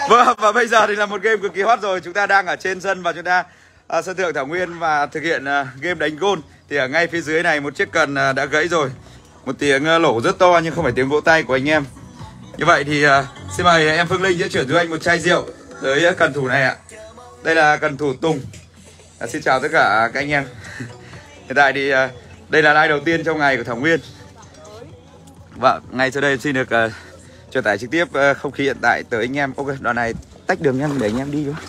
Vâng, và bây giờ thì là một game cực kỳ hot rồi. Chúng ta đang ở trên sân và chúng ta sân thượng Thảo Nguyên và thực hiện game đánh gôn. Thì ở ngay phía dưới này một chiếc cần đã gãy rồi. Một tiếng lỗ rất to nhưng không phải tiếng vỗ tay của anh em. Như vậy thì xin mời em Phương Linh sẽ chuyển cho anh một chai rượu tới cần thủ này ạ. Đây là cần thủ Tùng. Xin chào tất cả các anh em. Hiện tại thì đây là live đầu tiên trong ngày của Thảo Nguyên. Và ngay sau đây em xin được truyền tải trực tiếp không khí hiện tại tới anh em. Ok, đoạn này tách đường em để anh em đi thôi.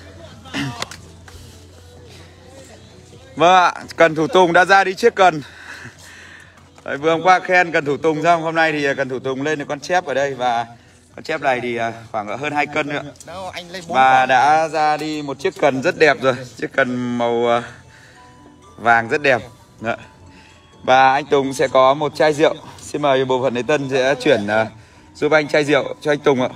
Vâng ạ, cần thủ Tùng đã ra đi chiếc cần. Đấy, vừa hôm qua khen cần thủ Tùng xong, hôm nay thì cần thủ Tùng lên được con chép ở đây. Và con chép này thì khoảng hơn 2 cân nữa. Và đã ra đi một chiếc cần rất đẹp rồi. Chiếc cần màu vàng rất đẹp. Đấy. Và anh Tùng sẽ có một chai rượu. Xin mời bộ phận lễ tân sẽ chuyển giúp anh chai rượu cho anh Tùng ạ.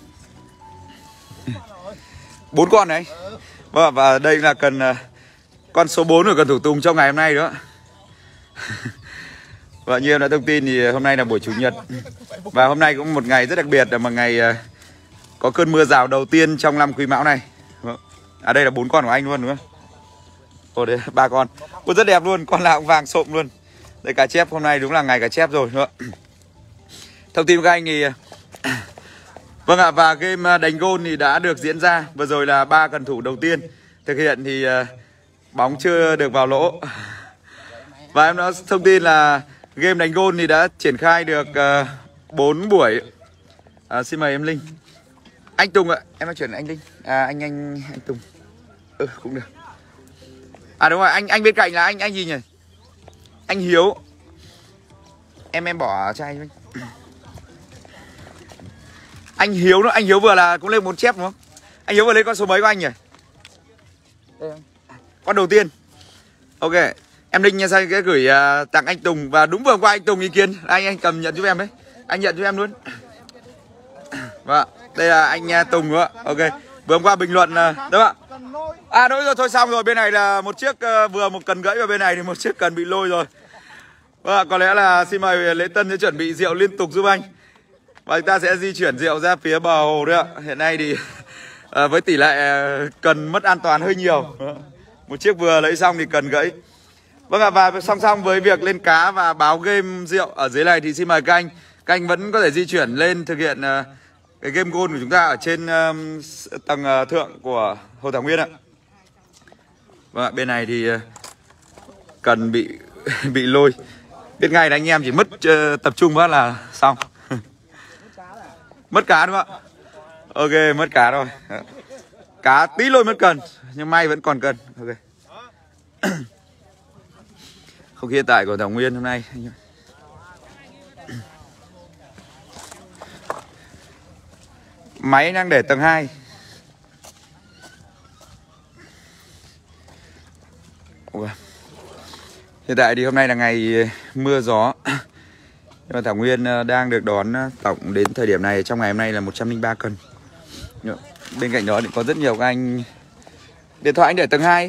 4 con đấy. Vâng, và đây là cần con số 4 của cần thủ Tùng trong ngày hôm nay đó. Và như em đã thông tin thì hôm nay là buổi chủ nhật. Và hôm nay cũng một ngày rất đặc biệt, là một ngày có cơn mưa rào đầu tiên trong năm Quý Mão này. À đây là 4 con của anh luôn đúng không? Ồ đây 3 con. Ồ, rất đẹp luôn, con nào cũng vàng sộm luôn. Đây cá chép, hôm nay đúng là ngày cá chép rồi nữa. Thông tin của các anh thì vâng ạ, và game đánh gôn thì đã được diễn ra. Vừa rồi là 3 cần thủ đầu tiên thực hiện thì bóng chưa được vào lỗ. Và em đã thông tin là game đánh gôn thì đã triển khai được 4 buổi. Xin mời em Linh. Anh Tùng ạ, em đã chuyển anh Linh. Anh Tùng. Cũng được. À đúng rồi, anh bên cạnh là anh gì nhỉ? Anh Hiếu. Em bỏ chai cho anh. Anh Hiếu nữa, anh Hiếu vừa là cũng lên 4 chép đúng không? Anh Hiếu vừa lên con số mấy của anh nhỉ? Con đầu tiên. Ok, em Linh nha, sẽ gửi tặng anh Tùng. Và đúng vừa qua anh Tùng ý kiến, anh cầm nhận giúp em đấy. Anh nhận giúp em luôn. Vâng, đây là anh Tùng nữa. Ok, vừa hôm qua bình luận đúng không ạ? À đúng rồi, thôi xong rồi. Bên này là một chiếc vừa một cần gãy, và bên này thì một chiếc cần bị lôi rồi. Vâng, có lẽ là xin mời lễ tân sẽ chuẩn bị rượu liên tục giúp anh. Và chúng ta sẽ di chuyển rượu ra phía bờ hồ đấy ạ. Hiện nay thì với tỷ lệ cần mất an toàn hơi nhiều. Một chiếc vừa lấy xong thì cần gãy. Vâng ạ, và song song với việc lên cá và báo game rượu ở dưới này thì xin mời các anh vẫn có thể di chuyển lên thực hiện cái game gôn của chúng ta ở trên tầng thượng của Hồ Thảo Nguyên ạ. Vâng ạ, bên này thì cần bị lôi. Biết ngay là anh em chỉ mất tập trung quá là xong. Mất cá đúng không ạ? Ok, mất cá rồi. Cá tí lôi mất cần, nhưng may vẫn còn cần. Ok. Không khí hiện tại của Thảo Nguyên hôm nay. Máy đang để tầng 2. Okay. Hiện tại thì hôm nay là ngày mưa gió. Nhưng mà Thảo Nguyên đang được đón tổng đến thời điểm này trong ngày hôm nay là 103 cân. Bên cạnh đó thì có rất nhiều các anh. Điện thoại anh để tầng 2.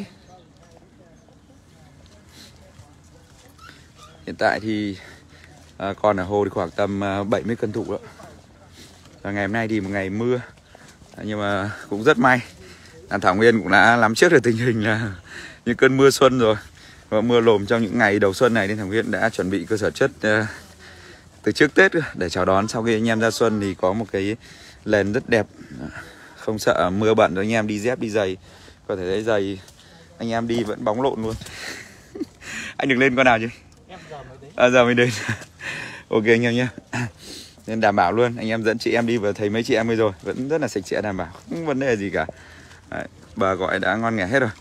Hiện tại thì còn ở hồ thì khoảng tầm 70 cân thủ đó. Và ngày hôm nay thì một ngày mưa. Nhưng mà cũng rất may là Thảo Nguyên cũng đã nắm trước được tình hình là những cơn mưa xuân rồi. Và mưa lồm trong những ngày đầu xuân này nên Thảo Nguyên đã chuẩn bị cơ sở chất từ trước Tết để chào đón. Sau khi anh em ra xuân thì có một cái nền rất đẹp. Không sợ mưa bẩn rồi anh em đi dép đi giày. Có thể thấy giày anh em đi vẫn bóng lộn luôn. Anh được lên con nào chứ? Giờ mới đến. Ok anh em nhé. Nên đảm bảo luôn. Anh em dẫn chị em đi và thấy mấy chị em rồi vẫn rất là sạch sẽ, đảm bảo không vấn đề gì cả. Đấy, bà gọi đã ngon nghẻ hết rồi.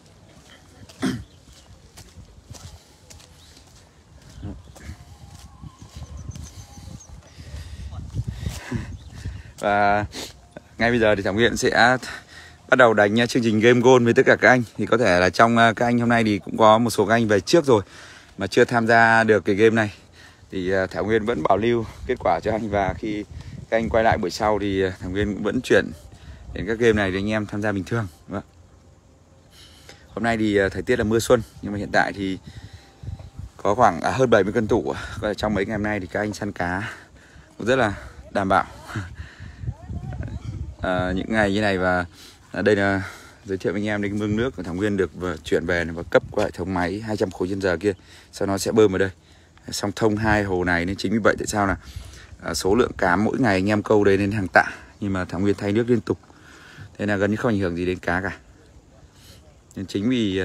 Và ngay bây giờ thì Thảo Nguyên sẽ bắt đầu đánh chương trình game gôn với tất cả các anh. Thì có thể là trong các anh hôm nay thì cũng có một số các anh về trước rồi mà chưa tham gia được cái game này. Thì Thảo Nguyên vẫn bảo lưu kết quả cho anh. Và khi các anh quay lại buổi sau thì Thảo Nguyên cũng vẫn chuyển đến các game này để anh em tham gia bình thường. Đúng không? Hôm nay thì thời tiết là mưa xuân. Nhưng mà hiện tại thì có khoảng hơn 70 cân thủ. Trong mấy ngày hôm nay thì các anh săn cá cũng rất là đảm bảo. những ngày như này. Và đây là giới thiệu với anh em đến mương nước của Thảo Nguyên được chuyển về và cấp qua hệ thống máy 200 khối trên giờ kia, sau nó sẽ bơm vào đây, xong thông hai hồ này. Nên chính vì vậy tại sao là số lượng cá mỗi ngày anh em câu đấy đến hàng tạ, nhưng mà Thảo Nguyên thay nước liên tục, thế là gần như không ảnh hưởng gì đến cá cả. Nên chính vì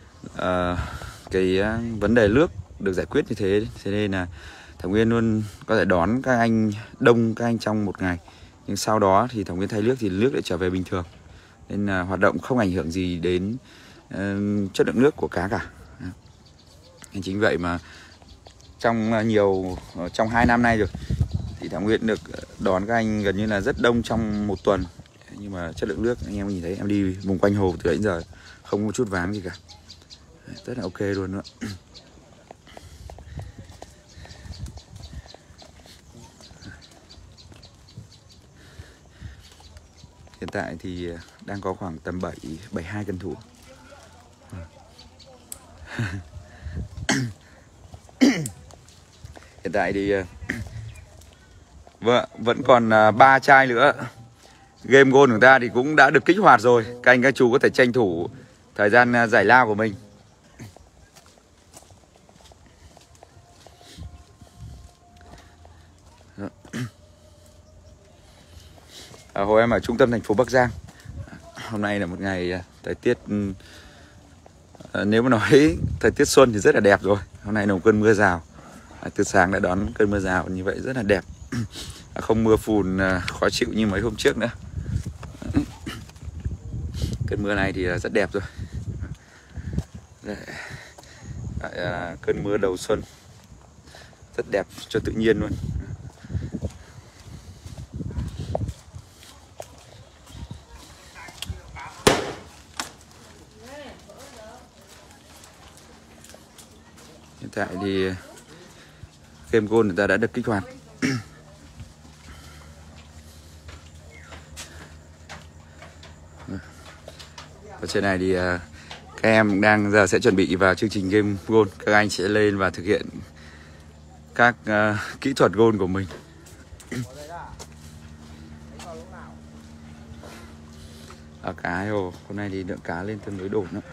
cái vấn đề nước được giải quyết như thế nên là Thảo Nguyên luôn có thể đón các anh đông các anh trong một ngày, nhưng sau đó thì Thảo Nguyên thay nước thì nước lại trở về bình thường, nên là hoạt động không ảnh hưởng gì đến chất lượng nước của cá cả. Nên chính vậy mà trong 2 năm nay rồi thì Thảo Nguyên được đón các anh gần như là rất đông trong một tuần, nhưng mà chất lượng nước anh em nhìn thấy em đi vùng quanh hồ từ đến giờ không có chút váng gì cả, rất là ok luôn nữa. Hiện tại thì đang có khoảng tầm 72 cân thủ. Hiện tại thì vẫn còn 3 chai nữa. Game goal của ta thì cũng đã được kích hoạt rồi. Các anh các chú có thể tranh thủ thời gian giải lao của mình. Hồi em ở trung tâm thành phố Bắc Giang. Hôm nay là một ngày thời tiết, nếu mà nói thời tiết xuân thì rất là đẹp rồi. Hôm nay là một cơn mưa rào, từ sáng đã đón cơn mưa rào như vậy rất là đẹp. Không mưa phùn khó chịu như mấy hôm trước nữa. Cơn mưa này thì rất đẹp rồi. Cơn mưa đầu xuân rất đẹp cho tự nhiên luôn. Hiện tại thì game goal người ta đã được kích hoạt. Ở trên này thì các em đang giờ sẽ chuẩn bị vào chương trình game goal. Các anh sẽ lên và thực hiện các kỹ thuật goal của mình. Ở cá hồ hôm nay thì lượng cá lên tương đối đổn nữa.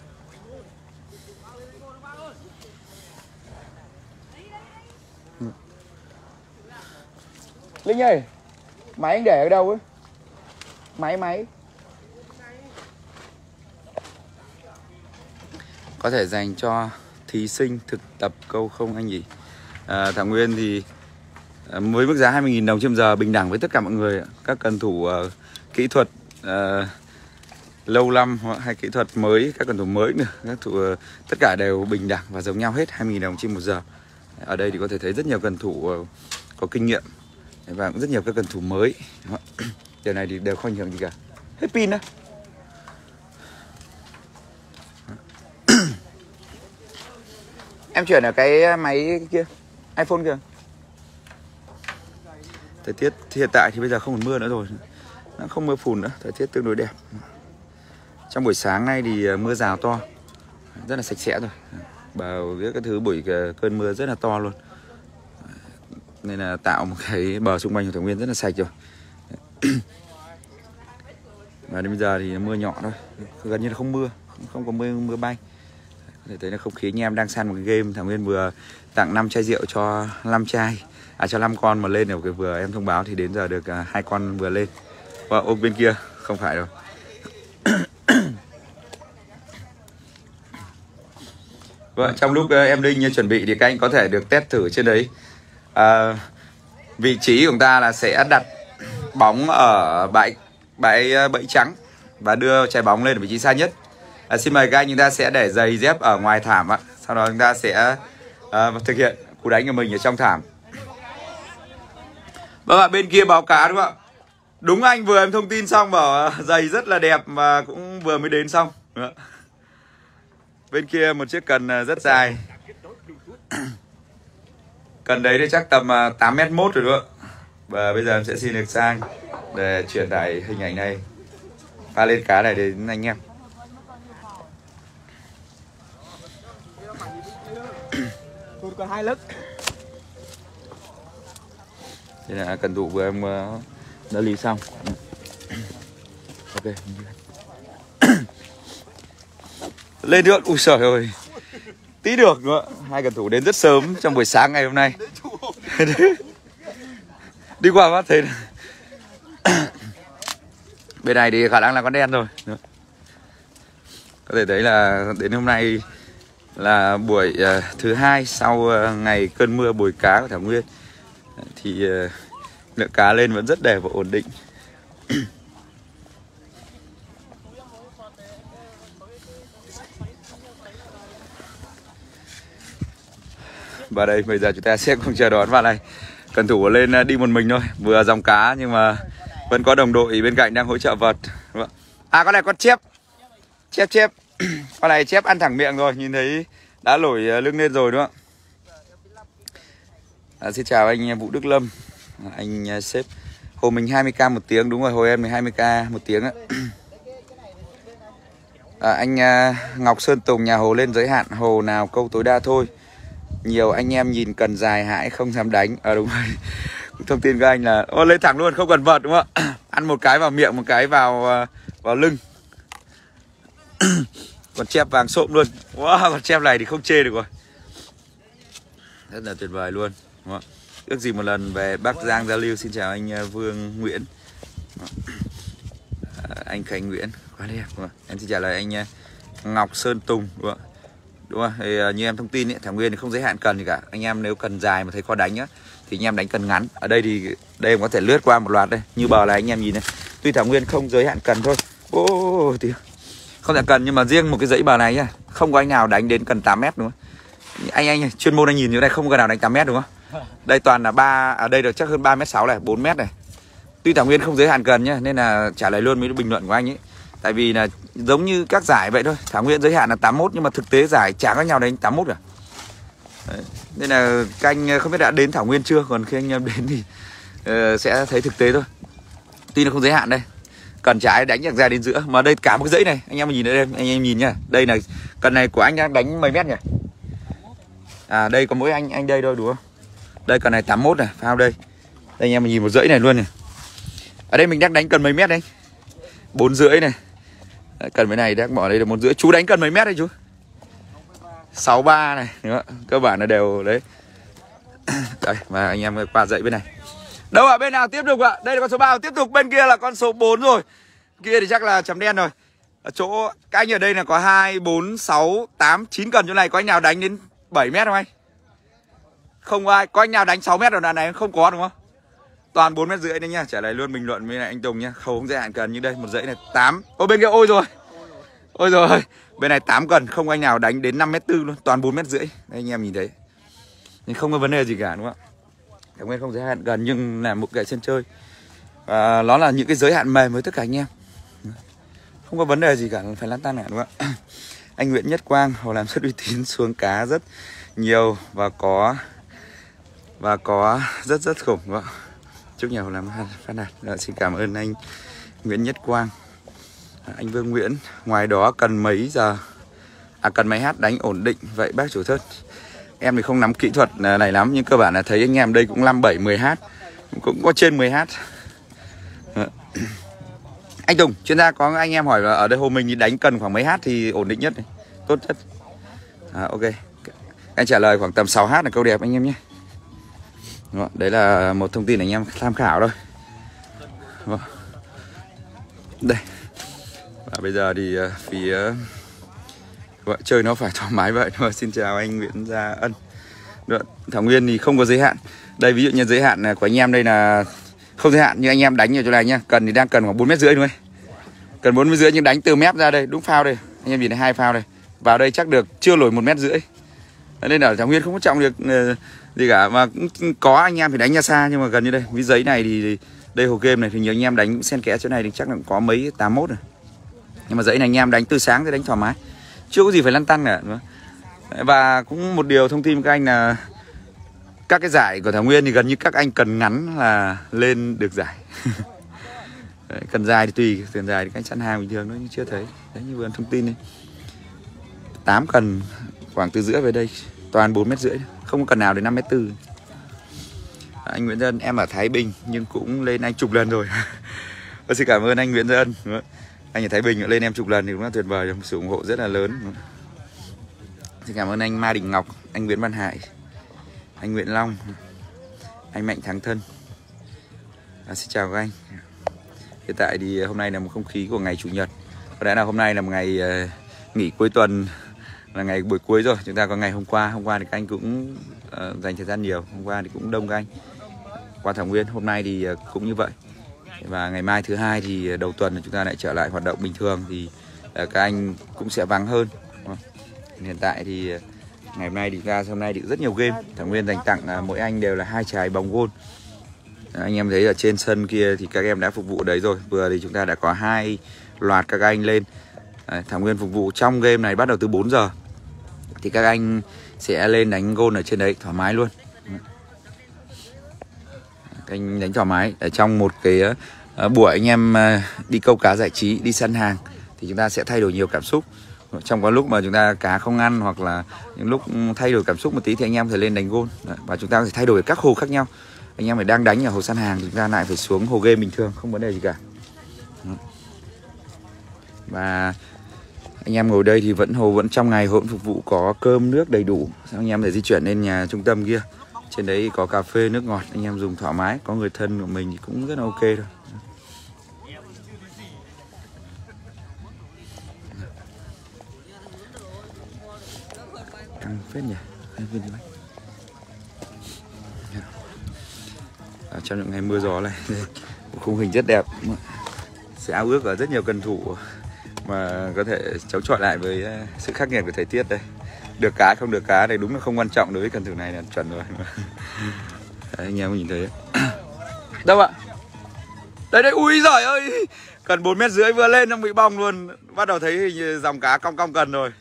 Linh ơi, máy anh để ở đâu ấy? Máy có thể dành cho thí sinh thực tập câu không anh nhỉ? Thảo Nguyên thì với mức giá 20.000 đồng trên giờ bình đẳng với tất cả mọi người. Các cần thủ kỹ thuật lâu năm hay kỹ thuật mới, các cần thủ mới nữa, các thủ tất cả đều bình đẳng và giống nhau hết, 20.000 đồng trên 1 giờ. Ở đây thì có thể thấy rất nhiều cần thủ có kinh nghiệm và cũng rất nhiều các cần thủ mới. Điều này thì đều không ảnh hưởng gì cả. Hết pin đó. Em chuyển ở cái máy kia, iPhone kìa. Thời tiết hiện tại thì bây giờ không còn mưa nữa rồi, nó không mưa phùn nữa, thời tiết tương đối đẹp. Trong buổi sáng nay thì mưa rào to, rất là sạch sẽ rồi. Bờ các thứ buổi cơn mưa rất là to luôn, nên là tạo một cái bờ xung quanh của Thảo Nguyên rất là sạch rồi. Và đến bây giờ thì mưa nhỏ thôi, gần như là không mưa, không có mưa bay. Có thể thấy là không khí anh em đang săn một cái game. Thảo Nguyên vừa tặng 5 chai rượu cho 5 chai, cho 5 con mà lên được vừa em thông báo thì đến giờ được 2 con vừa lên. Và ô bên kia không phải đâu. Vâng, trong lúc em Linh chuẩn bị thì các anh có thể được test thử trên đấy. Vị trí của chúng ta là sẽ đặt bóng ở bẫy trắng và đưa trái bóng lên ở vị trí xa nhất. Xin mời các anh, chúng ta sẽ để giày dép ở ngoài thảm ạ. Sau đó chúng ta sẽ thực hiện cú đánh của mình ở trong thảm. Vâng ạ, bên kia báo cá đúng không ạ? Đúng anh vừa em thông tin xong bảo giày rất là đẹp mà cũng vừa mới đến xong. Bên kia một chiếc cần rất dài. Cần đấy thì chắc tầm 8m1 rồi đúng không ạ? Và bây giờ em sẽ xin được sang để truyền tải hình ảnh này, pha lên cá này đến anh em. Còn 2 lức. Đây là cần thủ vừa em đã lý xong. Lên được, ui trời ơi, tí được nữa. Hai cầu thủ đến rất sớm trong buổi sáng ngày hôm nay. Đi qua phát thấy bên này thì khả năng là con đen rồi. Có thể thấy là đến hôm nay là buổi thứ hai sau ngày cơn mưa bồi cá của Thảo Nguyên, thì lượng cá lên vẫn rất đẹp và ổn định. Và đây bây giờ chúng ta sẽ cùng chờ đón vào này. Cần thủ lên đi một mình thôi, vừa dòng cá nhưng mà vẫn có đồng đội bên cạnh đang hỗ trợ vật. À, con này con chép. Chép. Con này chép ăn thẳng miệng rồi, nhìn thấy đã nổi lưng lên rồi đúng không ạ? Xin chào anh Vũ Đức Lâm, anh sếp. Hồ mình 20k một tiếng, đúng rồi, hồi em 20k một tiếng á. Anh Ngọc Sơn Tùng, nhà hồ lên giới hạn, hồ nào câu tối đa thôi. Nhiều anh em nhìn cần dài hãi không dám đánh. Đúng rồi. Thông tin của anh là lên thẳng luôn, không cần vợt đúng không ạ? Ăn một cái vào miệng, một cái vào lưng. Con chép vàng xộm luôn. Wow, con chép này thì không chê được rồi. Rất là tuyệt vời luôn, đúng không? Ước gì một lần về Bắc Giang giao lưu. Xin chào anh Vương Nguyễn, anh Khánh Nguyễn, quá đẹp đúng không? Em xin trả lời anh Ngọc Sơn Tùng, đúng không? Đúng không? Thì như em thông tin ấy, Thảo Nguyên thì không giới hạn cần gì cả. Anh em nếu cần dài mà thấy khó đánh á thì anh em đánh cần ngắn. Ở đây thì đây em có thể lướt qua một loạt đây. Như bờ này anh em nhìn này. Tuy Thảo Nguyên không giới hạn cần thôi. Thì không thể cần, nhưng mà riêng một cái dãy bờ này nhá, không có anh nào đánh đến cần 8 mét đúng không? Anh chuyên môn anh nhìn như này không có nào đánh 8 mét đúng không? Đây toàn là 3, ở đây được chắc hơn 3m6 này, 4m này. Tuy Thảo Nguyên không giới hạn cần nhá, nên là trả lời luôn với bình luận của anh ấy. Tại vì là giống như các giải vậy thôi, Thảo Nguyên giới hạn là 81 nhưng mà thực tế giải chả có nhau đánh 81 cả. Đấy. Nên là các anh không biết đã đến Thảo Nguyên chưa, còn khi anh em đến thì sẽ thấy thực tế thôi. Tuy nó không giới hạn đây, cần trái đánh được ra đến giữa, mà đây cả một cái dãy này, anh em nhìn đây, anh em nhìn nhá. Đây là cần này của anh đang đánh mấy mét nhỉ? À đây có mỗi anh đây thôi đúng không? Đây cần này 81 này, phao đây. Đây anh em mình nhìn một dãy này luôn này. Ở đây mình đang đánh cần mấy mét đấy? 4,5 này. Đấy, cần cái này đang bỏ đây là 1,5. Chú đánh cần mấy mét đấy chú? 63 này, đúng không? Cơ bản là đều đấy. Đây, và anh em qua dãy bên này. Đâu ạ? Bên nào tiếp tục ạ? Đây là con số 3, tiếp tục bên kia là con số 4 rồi. Kia thì chắc là chấm đen rồi. Ở chỗ các anh ở đây là có 2, 4, 6, 8, 9 cần chỗ này. Có anh nào đánh đến 7 mét không anh? Không ai. Có anh nào đánh 6 mét ở đoạn này không có đúng không? Toàn 4,5 mét đấy nhá. Trả lời luôn bình luận với lại anh Tùng nhá. Không giới hạn cần như đây, một dãy này 8. Ô bên kia ôi rồi. Ôi rồi. Bên này 8 cần, không anh nào đánh đến 5,4 m luôn, toàn 4,5 m. Đây anh em nhìn thấy. Nhưng không có vấn đề gì cả đúng không ạ? Thảo Nguyên không giới hạn gần nhưng là một cái sân chơi. Và nó là những cái giới hạn mềm với tất cả anh em. Không có vấn đề gì cả, phải lăn tan cả đúng không ạ? Anh Nguyễn Nhất Quang, hồ làm rất uy tín, xuống cá rất nhiều và có rất khủng đúng không ạ? Chúc nhà hồ làm phát đạt. Xin cảm ơn anh Nguyễn Nhất Quang. Anh Vương Nguyễn, ngoài đó cần mấy giờ cần mấy hát đánh ổn định vậy bác chủ thớt? Em thì không nắm kỹ thuật này lắm, nhưng cơ bản là thấy anh em đây cũng 5, 7, 10 hát, cũng có trên 10 hát. Anh Tùng, chuyên gia có anh em hỏi là ở đây hồ mình thì đánh cần khoảng mấy hát thì ổn định nhất này, tốt nhất. Ok, anh trả lời khoảng tầm 6 hát là câu đẹp anh em nhé. Đấy là một thông tin anh em tham khảo thôi. Đây. Và bây giờ thì phía vợ chơi nó phải thoải mái vậy thôi. Xin chào anh Nguyễn Gia Ân. Thảo Nguyên thì không có giới hạn. Đây ví dụ như giới hạn của anh em đây là không giới hạn, nhưng anh em đánh ở chỗ này nhá, cần thì đang cần khoảng 4,5 mét đúng không? Cần 4,5 mét nhưng đánh từ mép ra đây, đúng phao đây. Anh em nhìn thấy 2 phao đây. Vào đây chắc được chưa nổi 1,5 mét. Nên là Thảo Nguyên không có trọng được gì cả, mà cũng có anh em thì đánh ra xa, nhưng mà gần như đây, với giấy này thì đây hồ game này thì nhiều anh em đánh xen kẽ chỗ này thì chắc là có mấy 81 rồi. Nhưng mà dãy này anh em đánh từ sáng tới đánh thoải mái, chưa có gì phải lăn tăn cả. Và cũng một điều thông tin với các anh là các cái giải của Thảo Nguyên thì gần như các anh cần ngắn là lên được giải. Đấy, cần dài thì tùy, cần dài thì các anh sẵn hàng bình thường thôi, nhưng chưa thấy. Đấy như vừa thông tin này, 8 cần khoảng từ giữa về đây, toàn 4,5 mét, không có cần nào đến 5,4 m. Anh Nguyễn Dân, em ở Thái Bình nhưng cũng lên anh chục lần rồi. Xin cảm ơn anh Nguyễn Dân. Anh ở Thái Bình lên em chục lần thì cũng là tuyệt vời, một sự ủng hộ rất là lớn. Xin cảm ơn anh Ma Đình Ngọc, anh Nguyễn Văn Hải, anh Nguyễn Long, anh Mạnh Thắng Thân. Xin chào các anh. Hiện tại thì hôm nay là một không khí của ngày Chủ nhật. Có lẽ là hôm nay là một ngày nghỉ cuối tuần, là ngày buổi cuối rồi. Chúng ta có ngày hôm qua thì các anh cũng dành thời gian nhiều. Hôm qua thì cũng đông các anh qua Thảo Nguyên. Hôm nay thì cũng như vậy. Và ngày mai thứ hai thì đầu tuần chúng ta lại trở lại hoạt động bình thường, thì các anh cũng sẽ vắng hơn. Hiện tại thì ngày hôm nay thì ra hôm nay thì rất nhiều game. Thảo Nguyên dành tặng mỗi anh đều là 2 trái bóng gôn. Anh em thấy ở trên sân kia thì các em đã phục vụ đấy rồi. Vừa thì chúng ta đã có 2 loạt các anh lên. Thảo Nguyên phục vụ trong game này bắt đầu từ 4 giờ. Thì các anh sẽ lên đánh gôn ở trên đấy thoải mái luôn. Các anh đánh thoải mái ở trong một cái buổi anh em đi câu cá giải trí, đi săn hàng, thì chúng ta sẽ thay đổi nhiều cảm xúc. Trong có lúc mà chúng ta cá không ăn, hoặc là những lúc thay đổi cảm xúc một tí thì anh em phải lên đánh gôn. Và chúng ta có thể thay đổi các hồ khác nhau. Anh em phải đang đánh ở hồ săn hàng thì chúng ta lại phải xuống hồ game bình thường, không vấn đề gì cả. Và anh em ngồi đây thì hồ vẫn trong ngày, hồ vẫn phục vụ, có cơm nước đầy đủ. Sau anh em thể di chuyển lên nhà trung tâm kia, trên đấy có cà phê nước ngọt, anh em dùng thoải mái. Có người thân của mình thì cũng rất là ok thôi. Căng phết nhỉ. Trong những ngày mưa gió này, một khung hình rất đẹp, sẽ ao ước ở rất nhiều cần thủ mà có thể chống chọi lại với sự khắc nghiệt của thời tiết đây. Được cá không được cá này đúng là không quan trọng, đối với cần thủ này là chuẩn rồi. Đấy, anh em có nhìn thấy đâu ạ? Đây ui giời ơi, cần 4,5 mét vừa lên nó bị bong luôn. Bắt đầu thấy dòng cá cong cong cần rồi.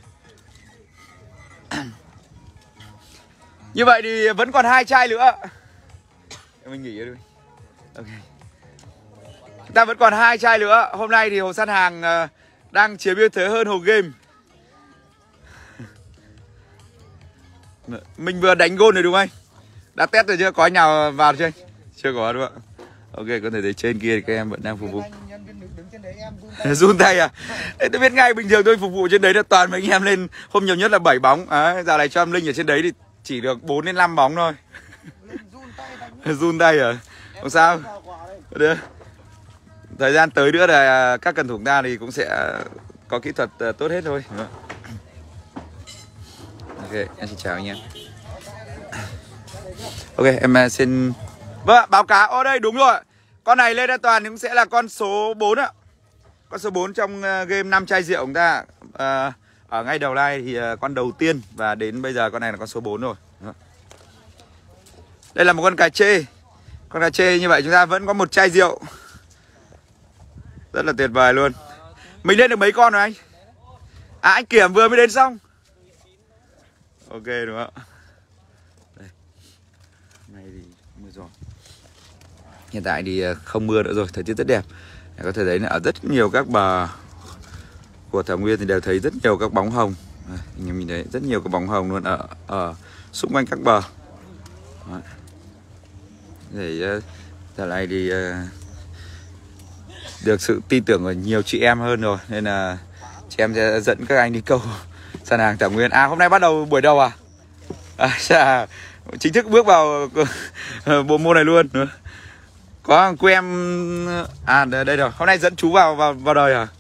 Như vậy thì vẫn còn 2 chai nữa. Mình nghỉ đi. Ok. Chúng ta vẫn còn 2 chai nữa. Hôm nay thì hồ săn hàng đang chiếm ưu thế hơn hồ game. Mình vừa đánh gôn rồi đúng không anh? Đã test rồi chưa? Có anh nào vào chưa anh? Chưa có đúng không ạ? Ok, có thể thấy trên kia thì các em vẫn đang phục vụ. Run tay à? Ê, tôi biết ngay, bình thường tôi phục vụ trên đấy là toàn mấy anh em lên hôm nhiều nhất là 7 bóng. Dạo này cho em Linh ở trên đấy thì chỉ được 4 đến 5 bóng thôi. Run tay à? Không sao. Được. Thời gian tới nữa là các cần thủ ta thì cũng sẽ có kỹ thuật tốt hết thôi. Ok, em xin chào anh em. Ok, em xin... Vâng, báo cáo. Ở đây đúng rồi. Con này lên an toàn cũng sẽ là con số 4 ạ. Con số 4 trong game 5 chai rượu chúng ta. Ở ngay đầu này thì con đầu tiên, và đến bây giờ con này là con số 4 rồi. Đây là một con cà chê. Con cà chê như vậy chúng ta vẫn có 1 chai rượu. Rất là tuyệt vời luôn. Mình lên được mấy con rồi anh? À, anh Kiểm vừa mới đến xong. Ok đúng không ạ? Đây. Hôm nay thì mưa gió. Hiện tại thì không mưa nữa rồi, thời tiết rất đẹp. Có thể thấy là ở rất nhiều các bờ của Thảo Nguyên thì đều thấy rất nhiều các bóng hồng. Anh em nhìn thấy rất nhiều các bóng hồng luôn ở xung quanh các bờ. Để giờ này thì được sự tin tưởng của nhiều chị em hơn rồi, nên là chị em sẽ dẫn các anh đi câu săn hàng Thảo Nguyên. À, hôm nay bắt đầu buổi đầu à? Chính thức bước vào bộ môn này luôn. Có cô em à đây rồi, hôm nay dẫn chú vào đời à?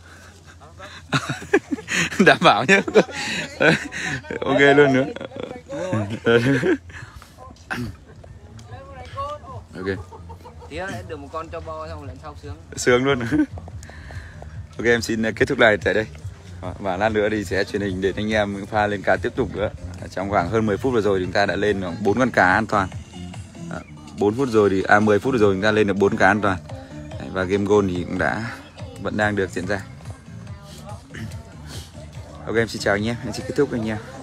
Đảm bảo nhé. Ok luôn nữa. Ok. Tí nữa được một con cho bo xong lại sau sướng. Sướng luôn. Ok, em xin kết thúc lại tại đây. Và lát nữa thì sẽ truyền hình để anh em pha lên cá tiếp tục nữa. Trong khoảng hơn 10 phút vừa rồi chúng ta đã lên 4 con cá an toàn. 4 phút rồi thì 10 phút rồi chúng ta lên được 4 cá an toàn. Và game goal thì cũng vẫn đang được diễn ra. Ok, em xin chào anh em, em xin kết thúc anh em.